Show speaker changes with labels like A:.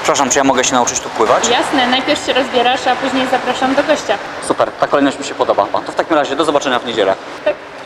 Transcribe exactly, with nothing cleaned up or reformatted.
A: Przepraszam, czy ja mogę się nauczyć tu pływać?
B: Jasne, najpierw się rozbierasz, a później zapraszam do gościa.
A: Super, ta kolejność mi się podoba. To w takim razie do zobaczenia w niedzielę.
B: Tak.